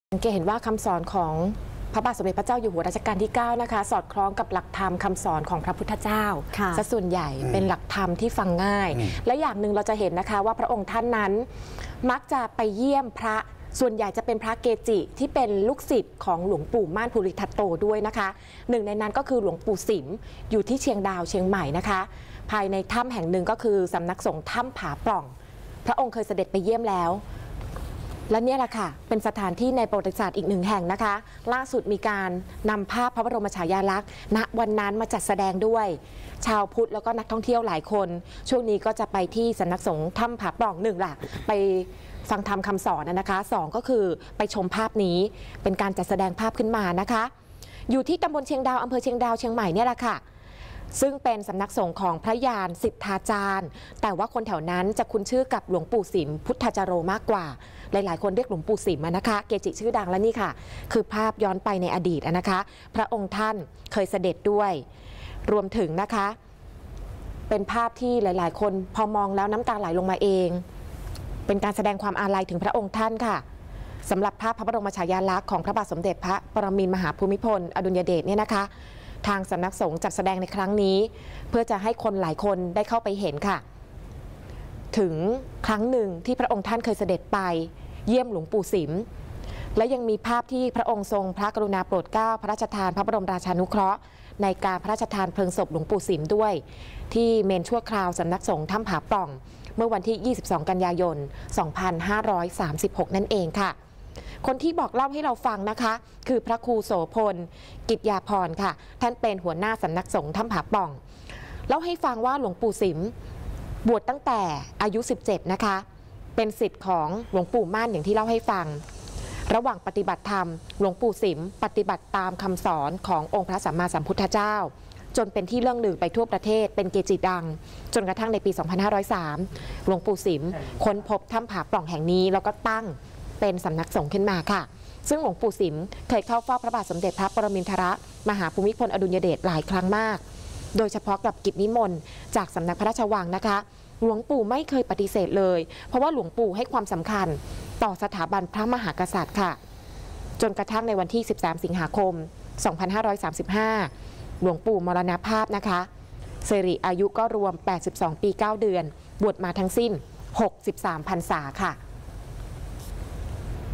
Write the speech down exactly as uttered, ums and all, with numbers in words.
สังเกตเห็นว่าคำสอนของพระบาทสมเด็จพระเจ้าอยู่หัวรัชกาลที่เก้านะคะสอดคล้องกับหลักธรรมคำสอนของพระพุทธเจ้าซะส่วนใหญ่เป็นหลักธรรมที่ฟังง่ายและอย่างหนึ่งเราจะเห็นนะคะว่าพระองค์ท่านนั้นมักจะไปเยี่ยมพระส่วนใหญ่จะเป็นพระเกจิที่เป็นลูกศิษย์ของหลวงปู่ม่านภูริทัตโตด้วยนะคะหนึ่งในนั้นก็คือหลวงปู่สิมอยู่ที่เชียงดาวเชียงใหม่นะคะภายในถ้ำแห่งหนึ่งก็คือสำนักสงฆ์ถ้ำผาปล่องพระองค์เคยเสด็จไปเยี่ยมแล้วและเนี่ยแหละค่ะเป็นสถานที่ในประวัติศาสตร์อีกหนึ่งแห่งนะคะล่าสุดมีการนำภาพพระบรมฉายาลักษณ์ณวันนั้นมาจัดแสดงด้วยชาวพุทธแล้วก็นักท่องเที่ยวหลายคนช่วงนี้ก็จะไปที่สำนักสงฆ์ถ้ำผาปล่องหนึ่งล่ะไปฟังธรรมคำสอนนะคะสองก็คือไปชมภาพนี้เป็นการจัดแสดงภาพขึ้นมานะคะอยู่ที่ตำบลเชียงดาวอำเภอเชียงดาวเชียงใหม่เนี่ยแหละค่ะซึ่งเป็นสำนักสงฆ์ของพระยานสิทธาจารย์แต่ว่าคนแถวนั้นจะคุ้นชื่อกับหลวงปู่สิมพุทธจาโรมากกว่าหลายๆคนเรียกหลวงปู่สิมนะคะเกจิชื่อดังและนี่ค่ะคือภาพย้อนไปในอดีตนะคะพระองค์ท่านเคยเสด็จด้วยรวมถึงนะคะเป็นภาพที่หลายๆคนพอมองแล้วน้ำตาไหลลงมาเองเป็นการแสดงความอาลัยถึงพระองค์ท่านค่ะสำหรับภาพพระบรมฉายาลักษณ์ของพระบาทสมเด็จพระปรมินทรมหาภูมิพลอดุลยเดชเนี่ยนะคะทางสำนักสงฆ์จัดแสดงในครั้งนี้เพื่อจะให้คนหลายคนได้เข้าไปเห็นค่ะถึงครั้งหนึ่งที่พระองค์ท่านเคยเสด็จไปเยี่ยมหลวงปู่สิมและยังมีภาพที่พระองค์ทรงพระกรุณาโปรดเกล้าพระราชทานพระบรมราชานุเคราะห์ในการพระราชทานเพลิงศพหลวงปู่สิมด้วยที่เมนชั่วคราวสำนักสงฆ์ถ้ำผาปล่องเมื่อวันที่ยี่สิบสองกันยายนสองพันห้าร้อยสามสิบหกนั่นเองค่ะคนที่บอกเล่าให้เราฟังนะคะคือพระครูโสพลกิจยาพรค่ะท่านเป็นหัวหน้าสำนักสงฆ์ถ้ำผาปล่องเล่าให้ฟังว่าหลวงปู่สิมบวชตั้งแต่อายุสิบเจ็ดนะคะเป็นศิษย์ของหลวงปู่ม่านอย่างที่เล่าให้ฟังระหว่างปฏิบัติธรรมหลวงปู่สิมปฏิบัติตามคำสอนขององค์พระสัมมาสัมพุทธเจ้าจนเป็นที่เรื่องลือไปทั่วประเทศเป็นเกจิดังจนกระทั่งในปีสองพันห้าร้อยสามหลวงปู่สิมค้นพบถ้ำผาปล่องแห่งนี้แล้วก็ตั้งเป็นสำนักสงฆ์ขึ้นมาค่ะซึ่งหลวงปู่สิมเคยเข้าเฝ้าพระบาทสมเด็จพระปรมินทรมหาภูมิพลอดุลยเดชหลายครั้งมากโดยเฉพาะกับกิจนิมนต์จากสำนักพระราชวังนะคะหลวงปู่ไม่เคยปฏิเสธเลยเพราะว่าหลวงปู่ให้ความสำคัญต่อสถาบันพระมหากษัตริย์ค่ะจนกระทั่งในวันที่สิบสามสิงหาคมสองพันห้าร้อยสามสิบห้าหลวงปู่มรณภาพนะคะสิริอายุก็รวมแปดสิบสองปีเก้าเดือนบวชมาทั้งสิ้นหกสิบสามพรรษาค่ะ